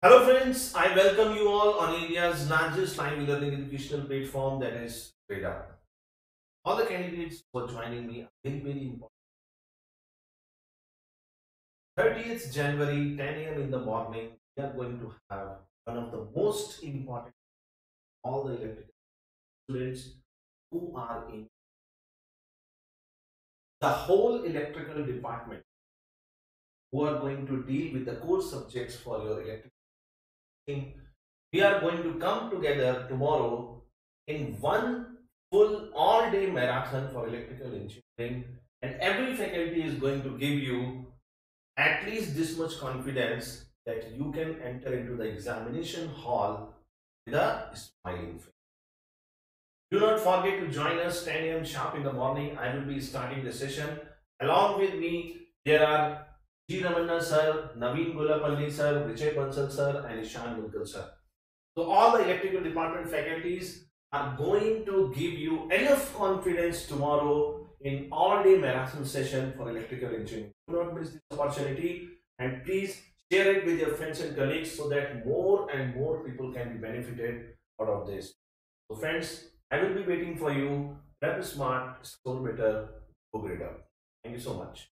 Hello friends, I welcome you all on India's largest live learning educational platform, that is Grade All the candidates who are joining me are very important. 30th January, 10 a.m. in the morning, we are going to have one of the most important, all the electrical students who are in the whole electrical department, who are going to deal with the core subjects for your electrical team. We are going to come together tomorrow in one full all day marathon for electrical engineering, and every faculty is going to give you at least this much confidence that you can enter into the examination hall with a smiling face. Do not forget to join us 10 a.m. sharp in the morning. I will be starting the session. Along with me, there are G. Ramanna sir, Naveen Gulapalli sir, Vijay Bansal sir, and Ishan Mulkal sir. So all the electrical department faculties are going to give you enough confidence tomorrow in all-day marathon session for electrical engineering. Do not miss this opportunity, and please share it with your friends and colleagues so that more and more people can be benefited out of this. So friends, I will be waiting for you. Prep smart, score better, go grade up. Thank you so much.